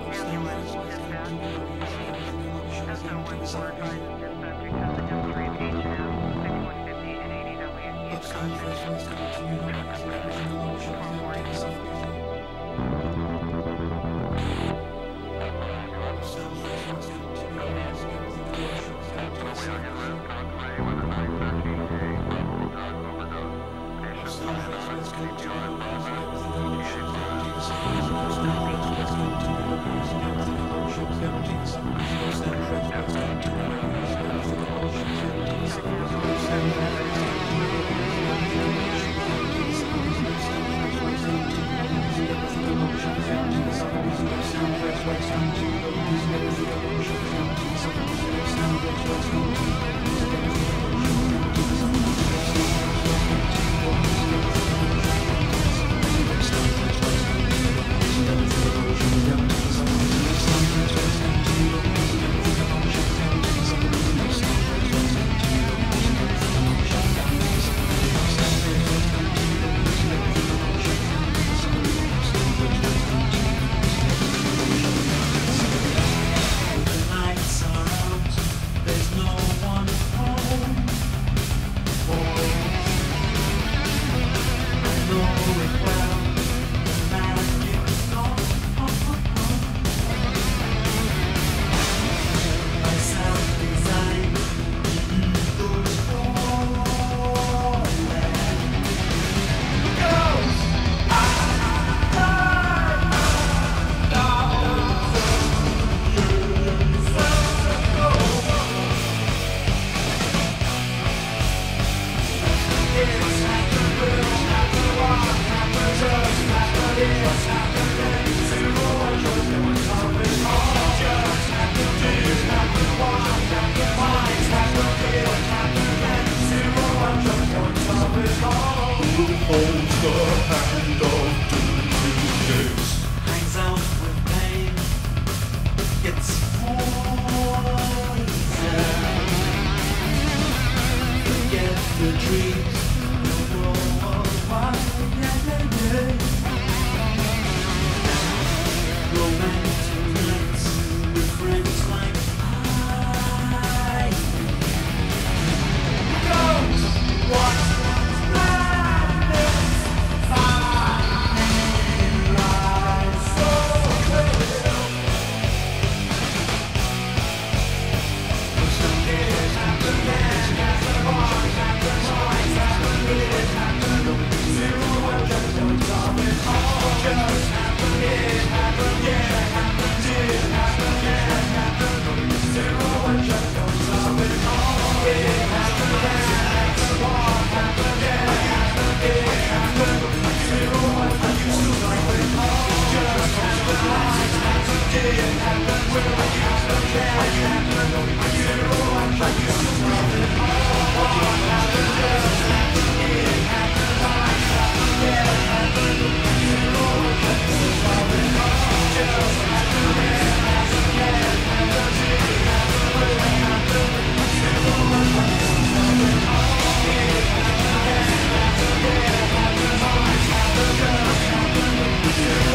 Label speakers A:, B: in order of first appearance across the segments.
A: Ambulance, dispatch. SO14 advised dispatch because against orientation at 6150 and 80W East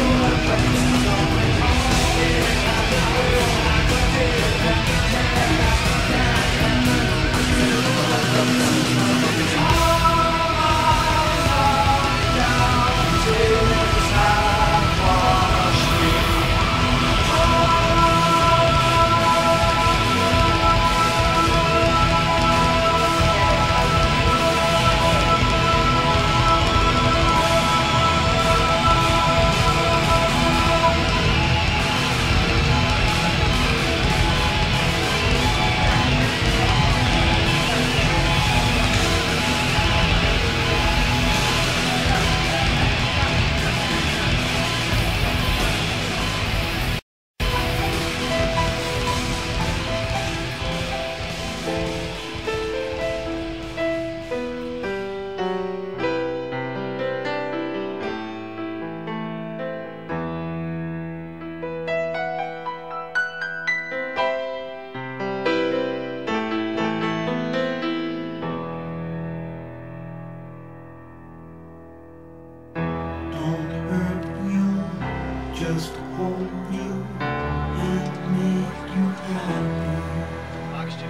B: Yeah. just hold you and make you happy.
C: Oxygen.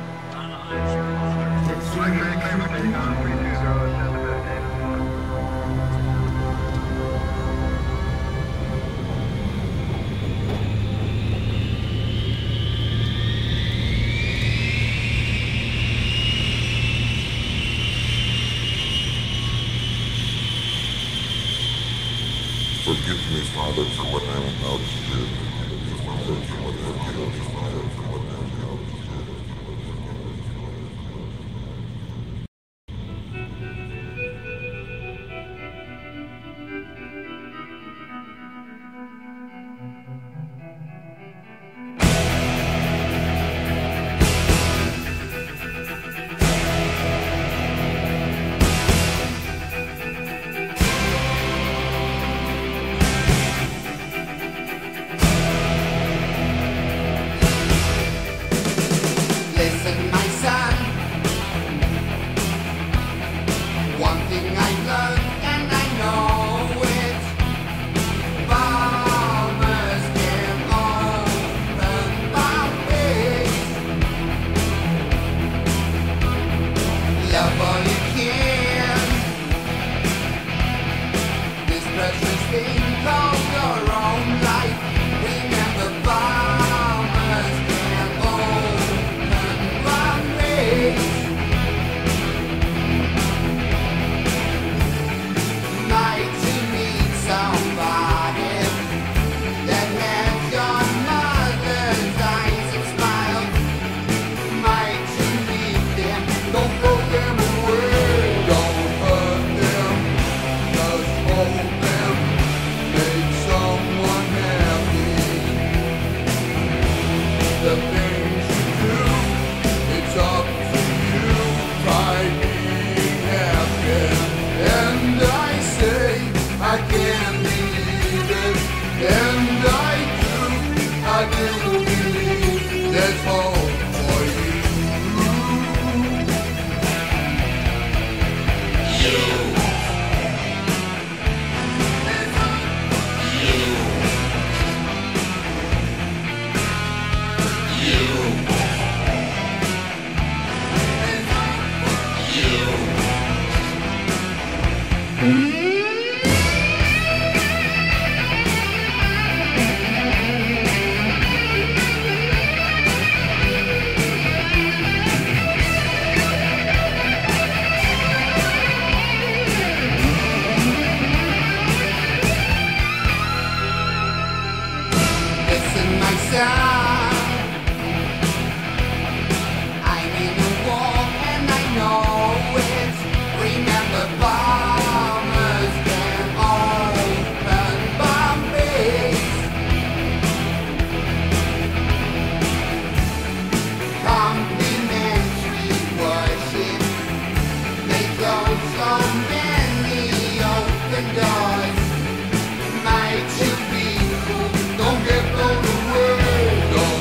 D: Forgive me, Father, for what I am about to do. Father, for what I am about to do. Father, for what I am about to do.
E: Listen, my son. One thing I learned and I know it. Farmers can open puppies. Love all you can. This precious thing called your own life. Remember, farmers can open puppies. Might you meet somebody that has your mother's eyes and smile? Might you meet them? Don't throw them away. Don't hurt them. Just hold them. Make someone happy. The things you do, it's up to you. Try being happy. And I say, I can't believe it. And I do believe there's hope for you. Listen, my son. I'm in a war and I know it. Remember, farmers can open puppies. Complimentary worship. They close so many open doors. Might you be cool? Don't get blown away. Don't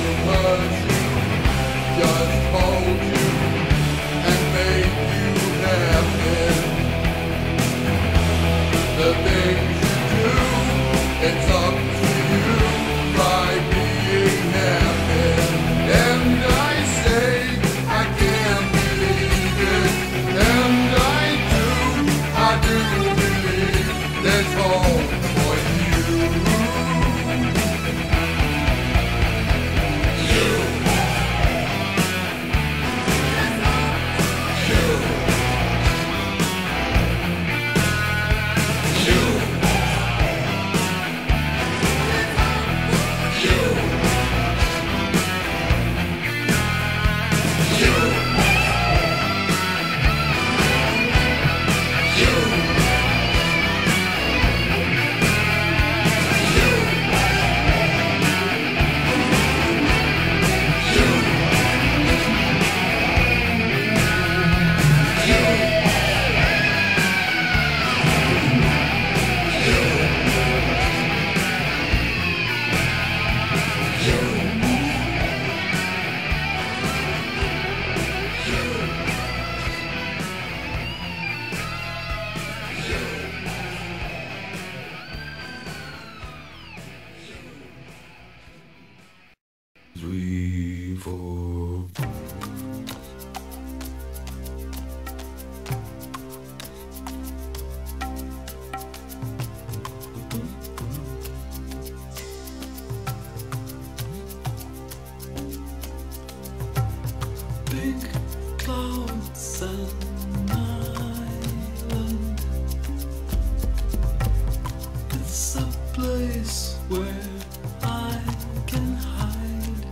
B: where I can hide.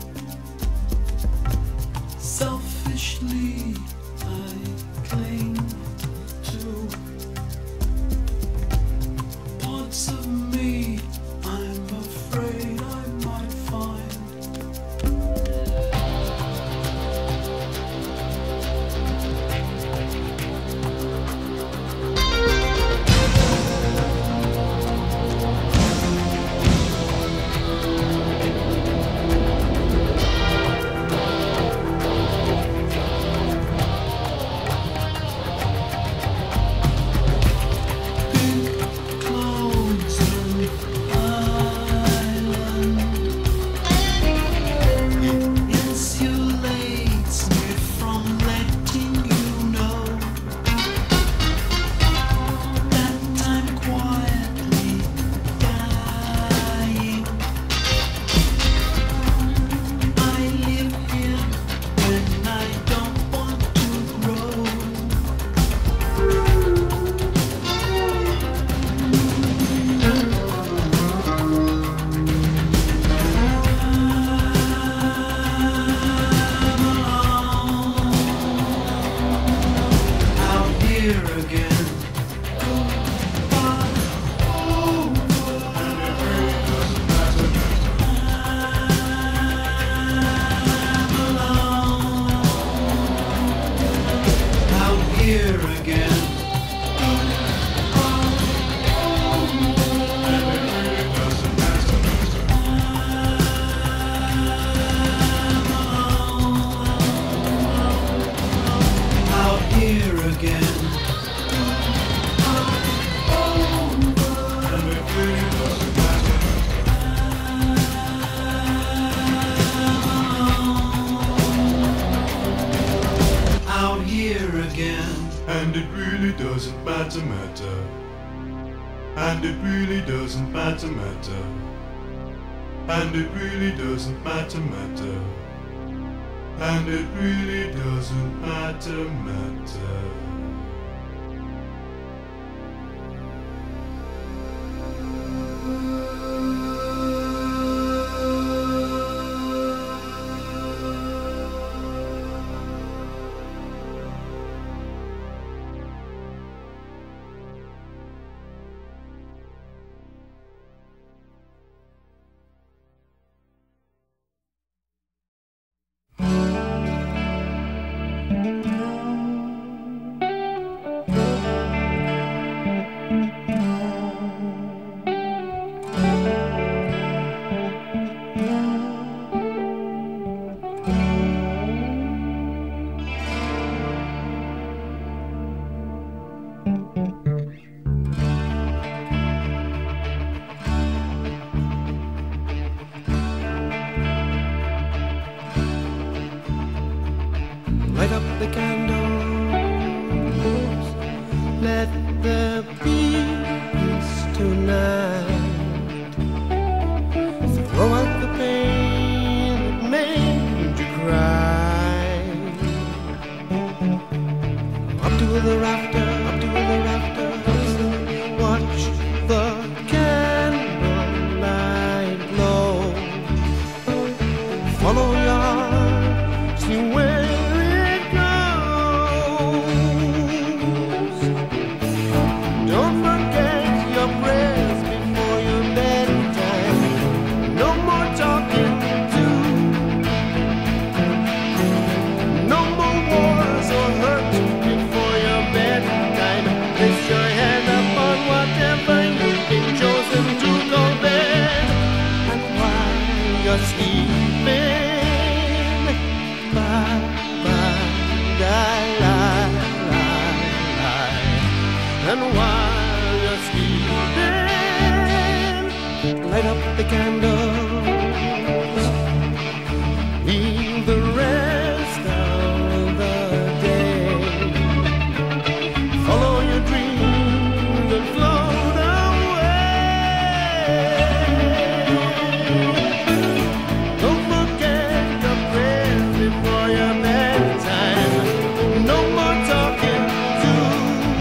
B: Selfishly I cling to parts of me I'm afraid I might find. Clouds and island insulates me from letting you know that I'm quietly dying. I live here when I don't want to grow. Out here again. Goodbye. Out here again. Out here again. Out here again.
C: And it really doesn't matter. And it really doesn't matter. And it really doesn't matter. And it really doesn't matter.
B: Light up the candles, let there be peace tonight. Throw out the pain that made you cry. Up to the rafters, watch the candlelight glow. Follow your heart, see where don't forget your prayers before your bedtime. No more talking to. No more wars or hurt before your bedtime. Place your hand upon whatever you've been chosen to go bed. And while you're sleeping, bye bye, die, lie, lie, lie. And while you're sleeping, light up the candles, leave the rest of the day. Follow your dreams and float away. Don't forget your prayers before your bedtime. No more talking to.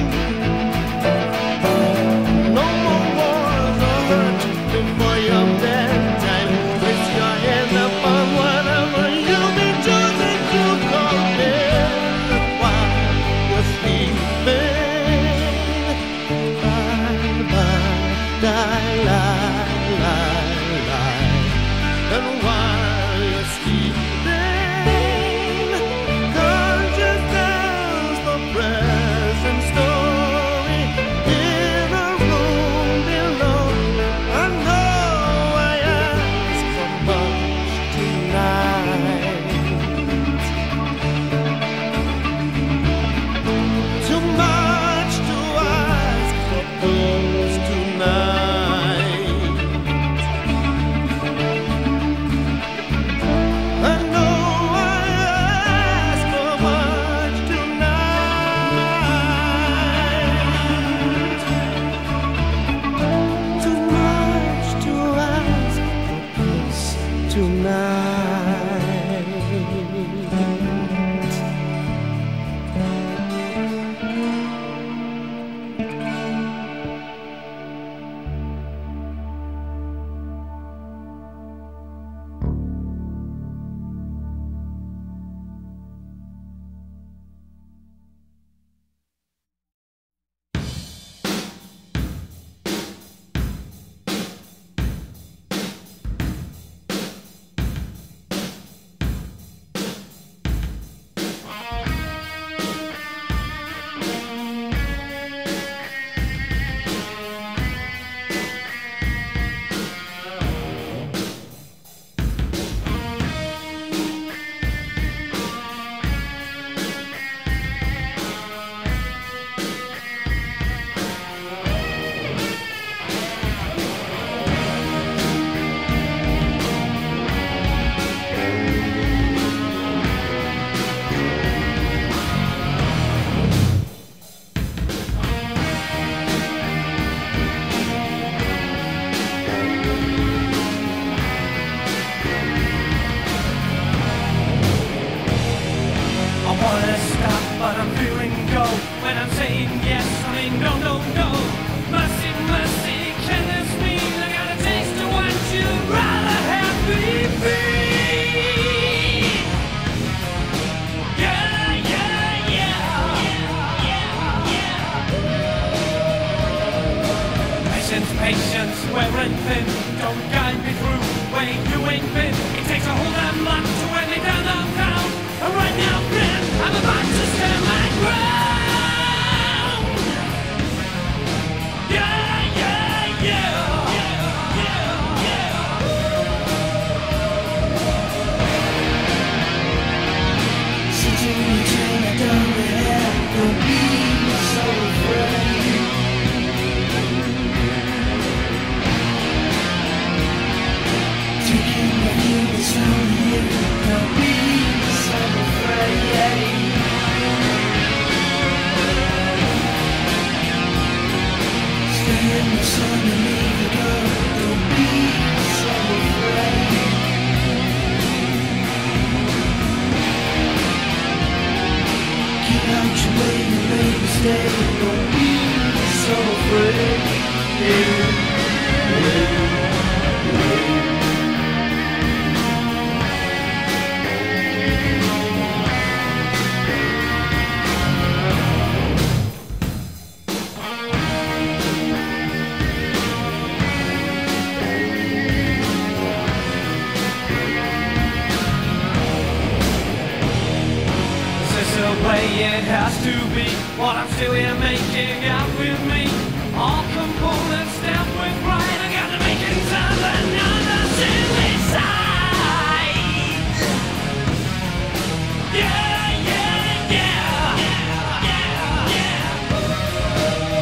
B: No more wars or hurt before your bed.
F: It has to be while I'm still here making out with me. All components stamped with pride. I gotta make it sound another suicide. Yeah, yeah, yeah, yeah, yeah.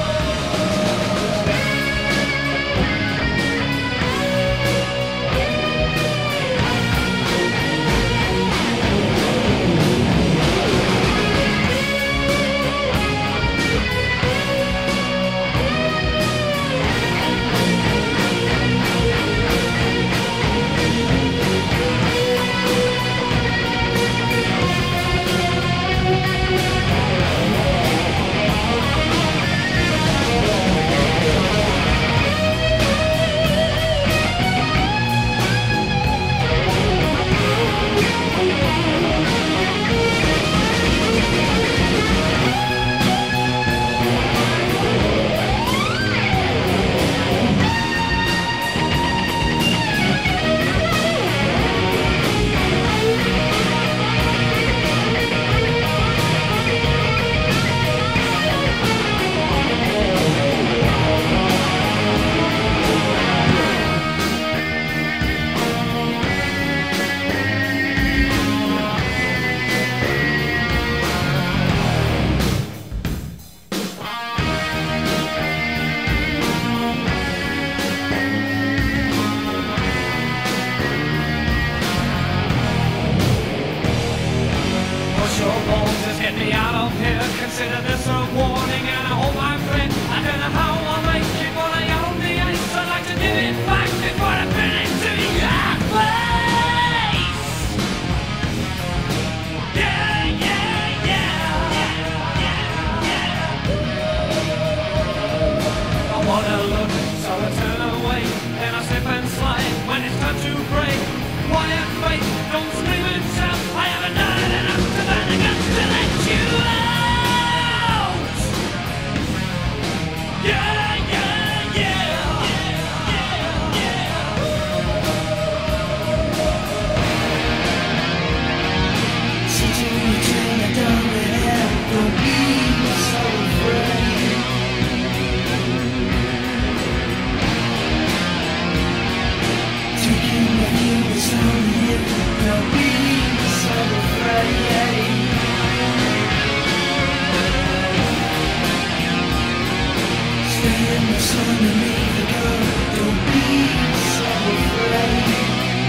F: Consider this a warning and a hold my friend. I don't know how I'll make it when I out on the ice. I'd like to give it back before I finish to your face. Yeah, yeah, yeah, yeah. I wanna look, so I turn away. Then I slip and slide when it's time to break. Quiet faith, don't scream and shout. I haven't done enough to burn the guns to let you out. Yeah, yeah, yeah, yeah, yeah.
G: Since you return, I don't have to be so afraid. Taking my views on you, don't be so afraid. Stay in the sun and leave the door. Don't be so afraid.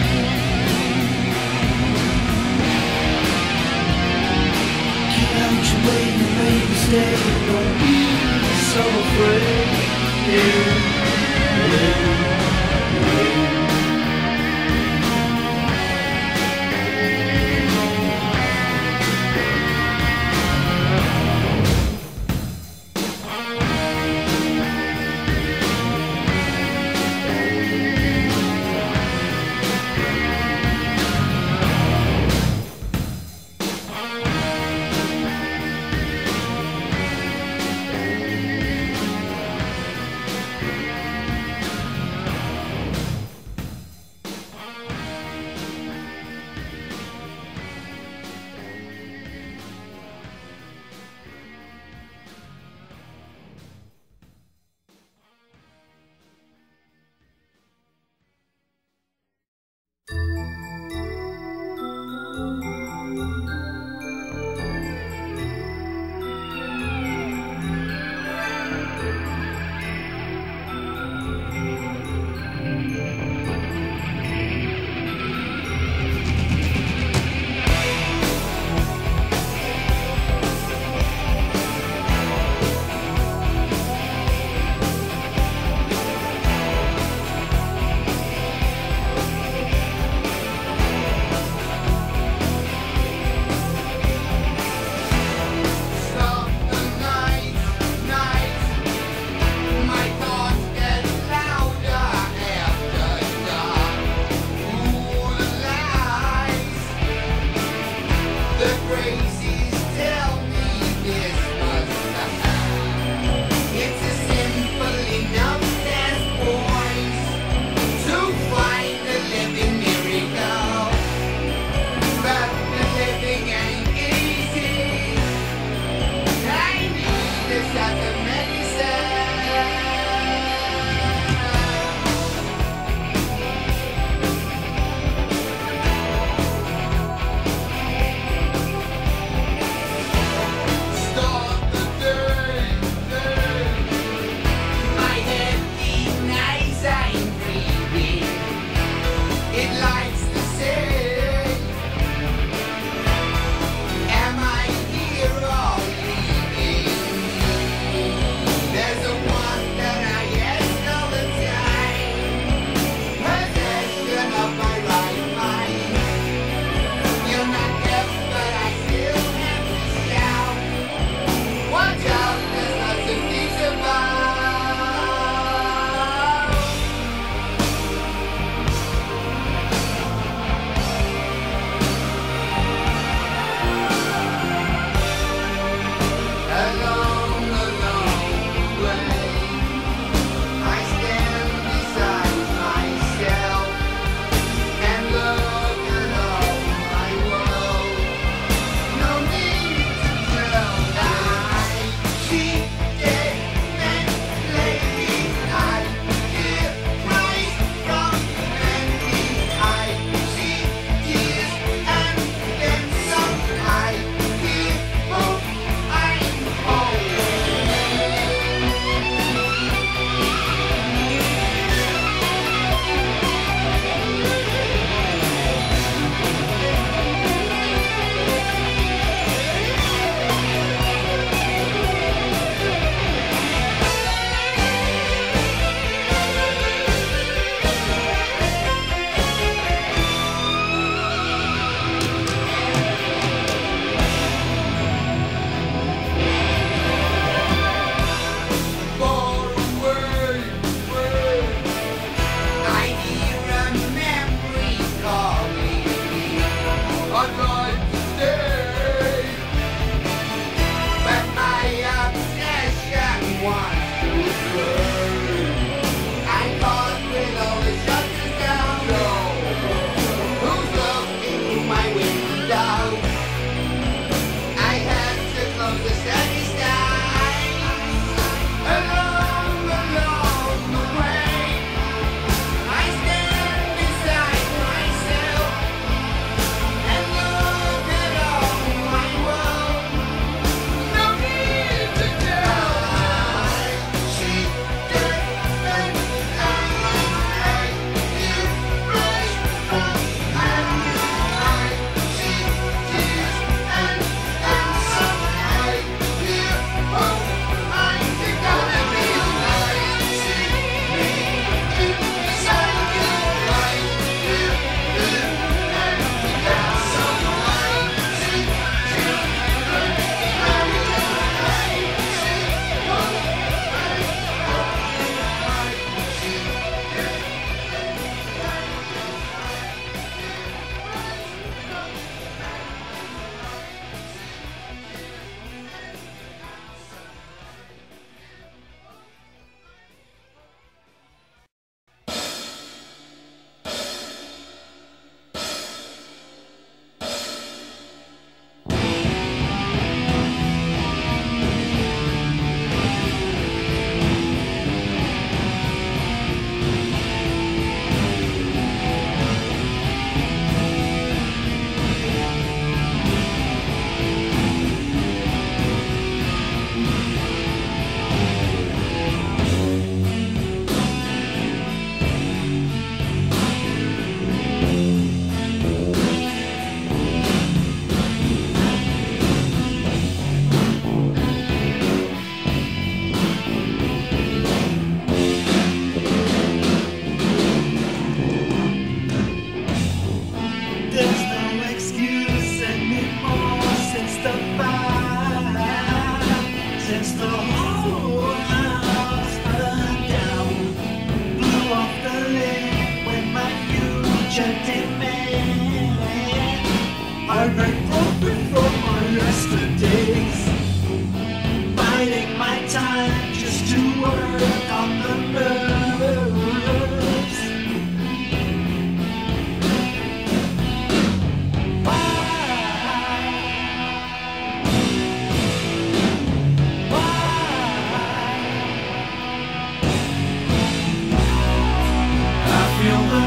G: Get out your way and baby stay. Don't be so afraid. There's no excuse anymore since the fire, since the whole house burned down, blew off the lid when my future demand. I make profit from my yesterdays, biding my time just to work on the nerves. I feel the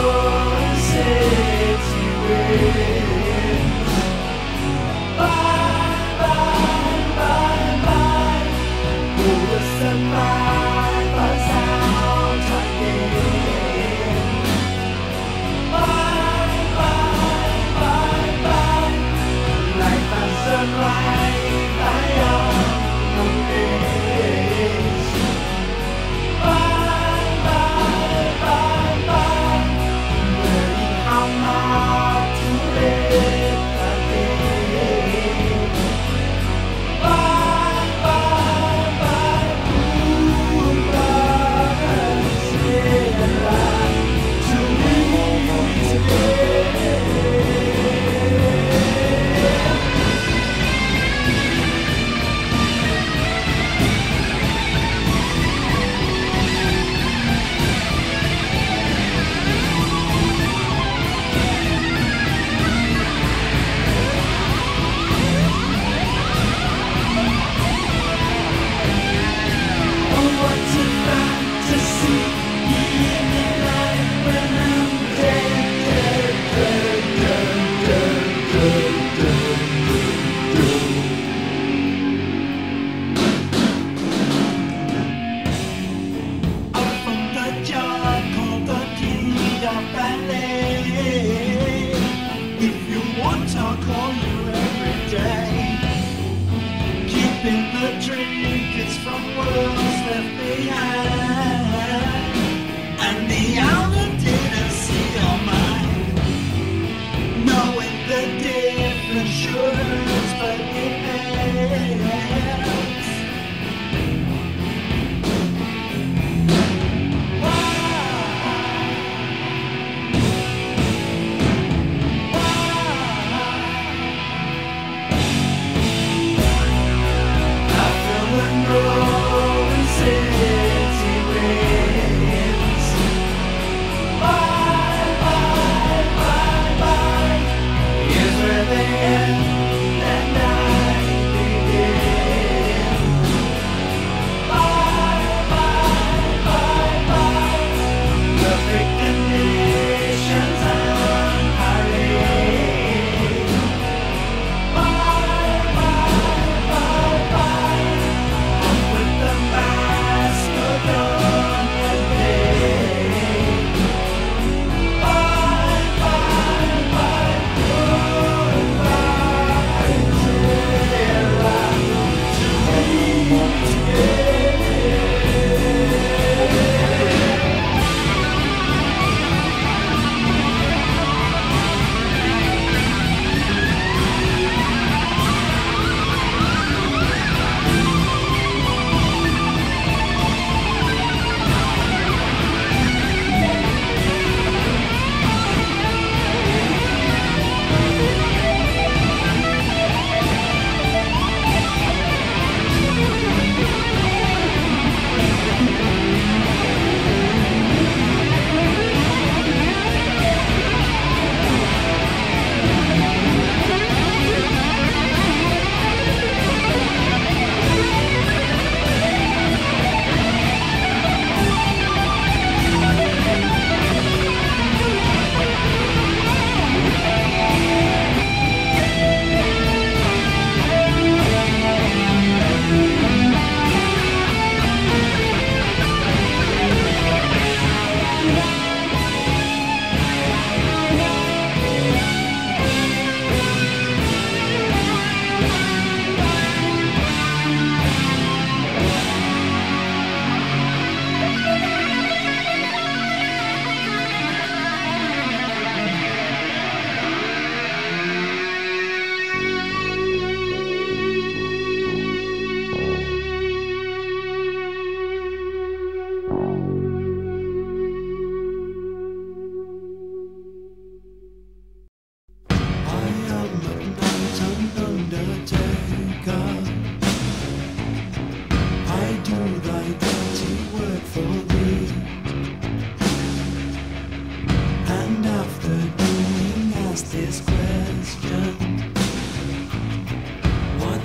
G: noises you raise.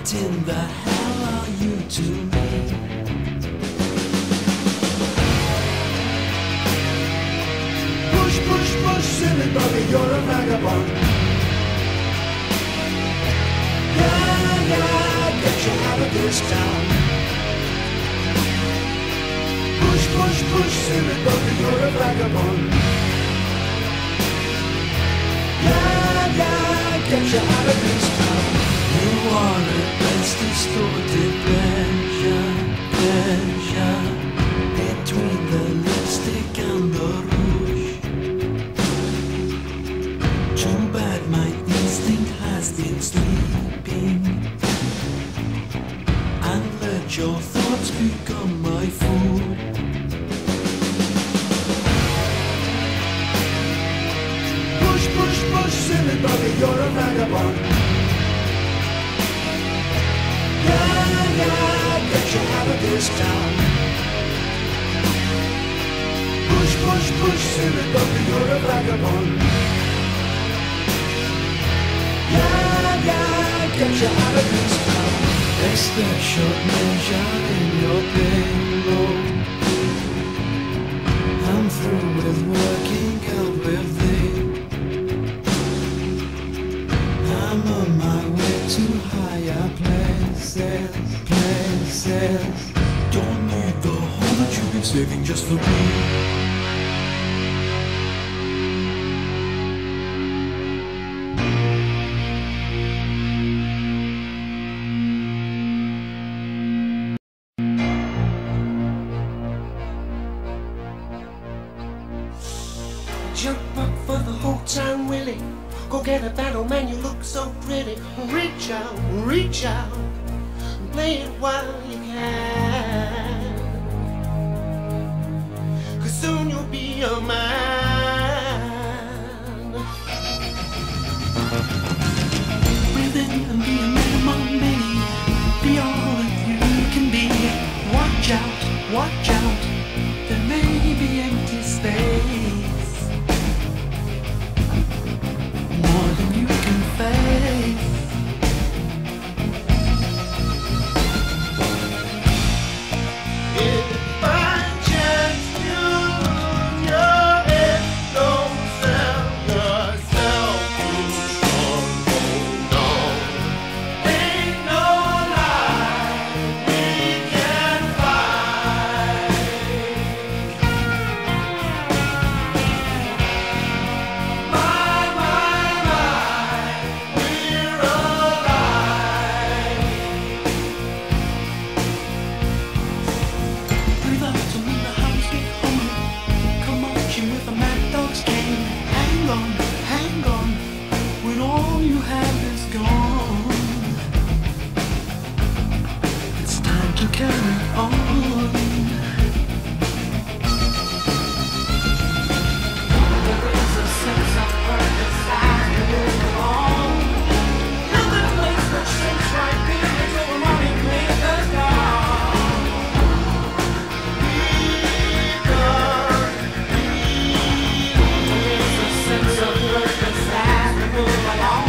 G: What in the hell are you to me? Push, push, push, silly bugger, you're a vagabond. Yeah, yeah, get you out of this town. Push, push, push, silly bugger, you're a vagabond. Yeah, yeah, get you out of this town. You are the best distorted pleasure, pleasure, between the lipstick and the rouge. Too bad my instinct has been sleeping, and let your thoughts become my food. Push, push, push, silly bugger, you're a vagabond. Yeah, yeah, get you out of this town. Push, push, push, silly bugger, you're a vagabond. Yeah, yeah, get you out of this town. Extra short measure in your payload. I'm through with working out with thee. I'm on my way to higher places, places. Don't need the hole that you've been saving just for me.
B: Jump up for the whole time, Willie. Go get a battle, man, you look so pretty. Reach out, play it while you can. 'Cause soon you'll be a man.
G: Breathe in and be a man among many. Be all that you can be. Watch out, there may be empty space. More than you can face.
B: If by chance you lose your head, don't sell yourself too short. Hold on. Ain't no lie we can fight. My, we're alive.
G: Breathe out to when the hounds get hungry. Come marching with a mad dog's cane. Hang on, when all you have is gone. It's time to carry on. There is a sense of purpose as we move along. Nothing makes much sense right here until the morning makers dawn. There's a sense of purpose as we move along.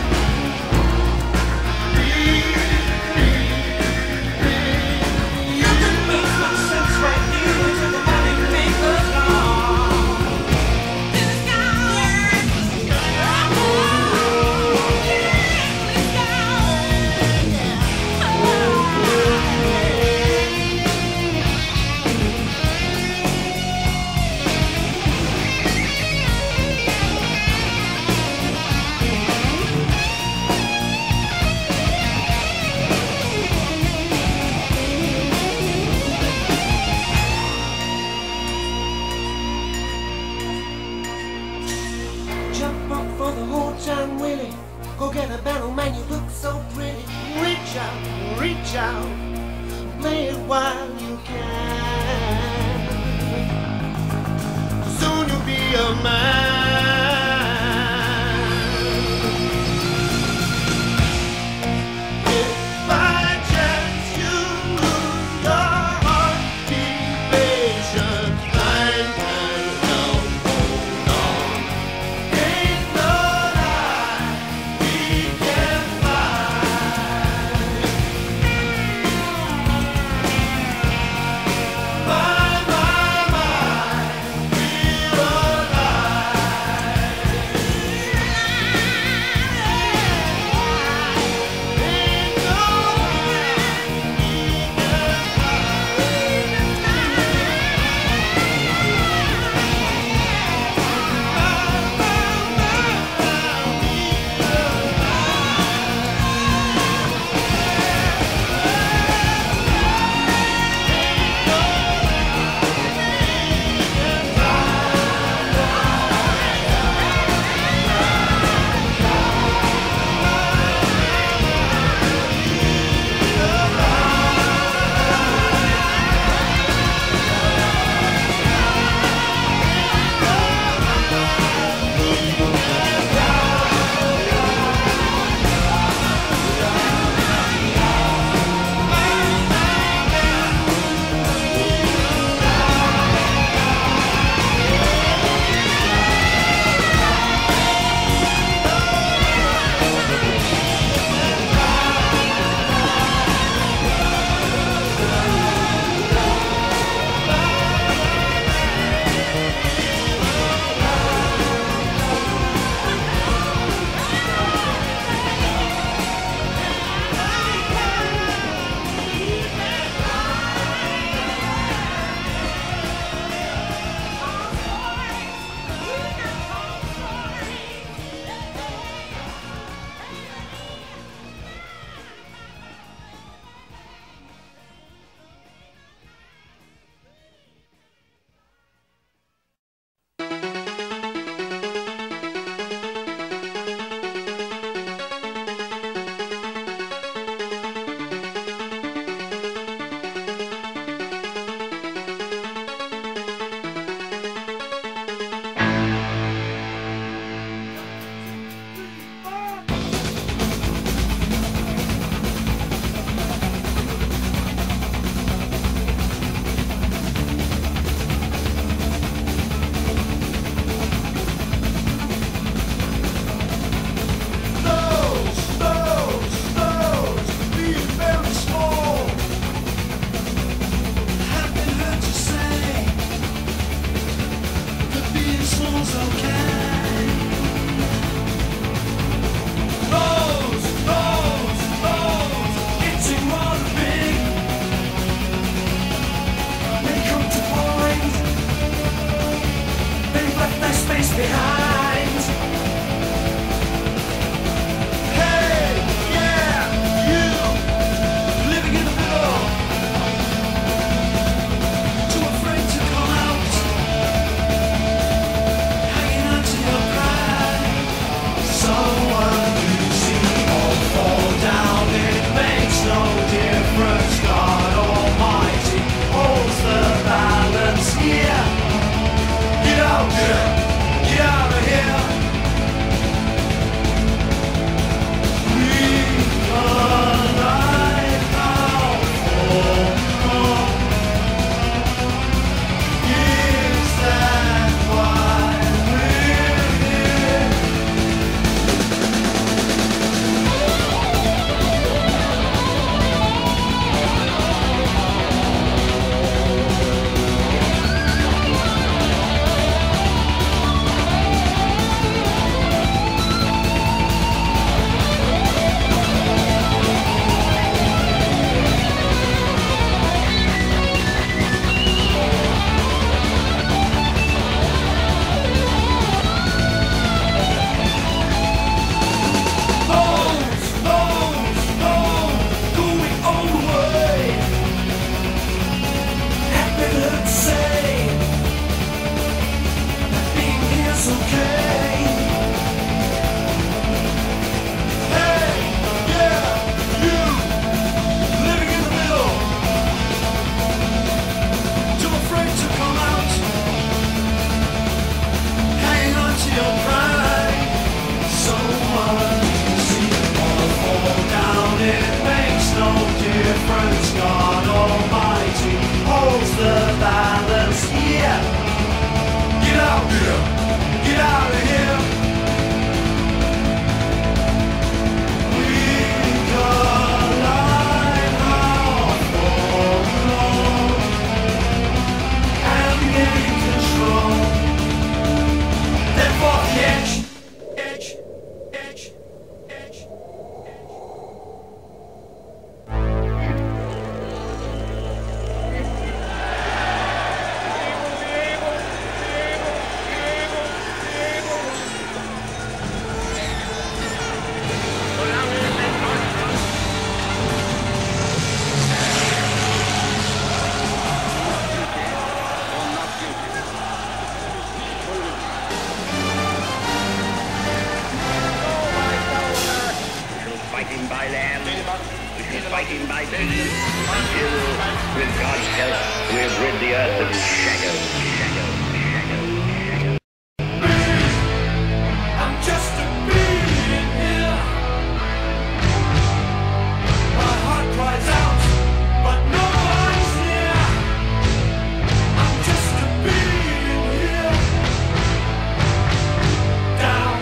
G: Nothing makes much sense right here until the morning makers dawn.
B: Jump up for the whole time, Willie. Go get a battle, man, you look so pretty. Reach out, play it while you can. Soon you'll be a man. If by chance you lose your heart, be patient, time can help. Hold on. Ain't no lie we can fight.
G: difference. God Almighty holds the balance here. Get out here, get out of here. We collide how forlorn and gain control. Therefore the edge.
H: Fighting by land, we shall fight him by business, until, with God's help, we'll rid the earth of shadow.
G: I'm just a bee in here. My heart cries out, but no one's near. I'm just a bee in here. Down,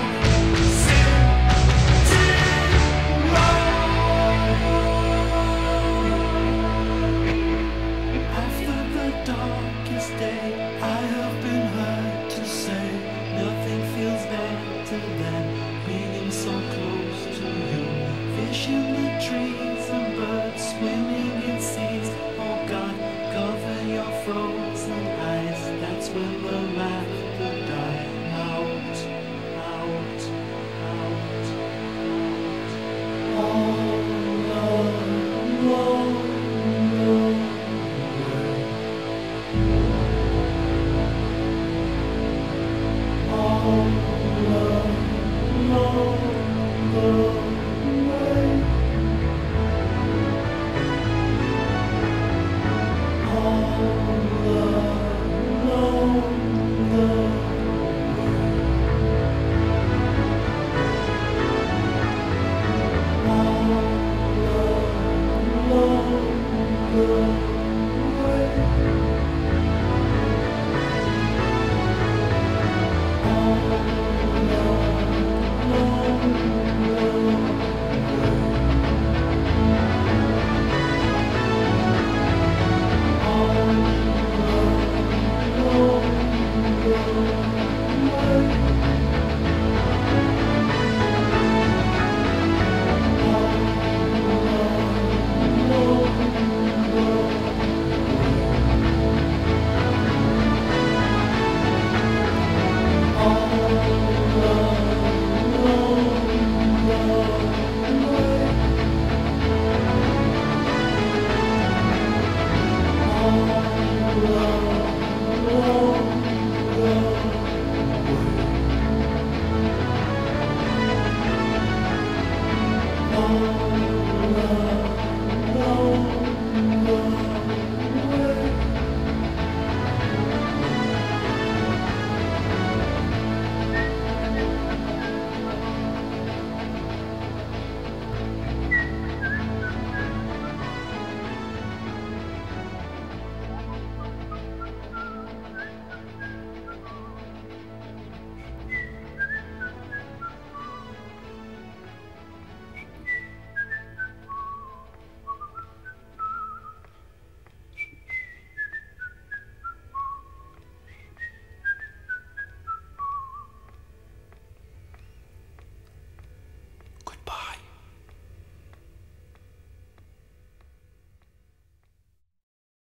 G: after the darkest day, I have been heard to say nothing feels better than being so close to you. Fish in the trees and birds swimming in seas. Oh God, cover your frozen eyes. That's when the laughter dies out, out, out, out. All alone. Oh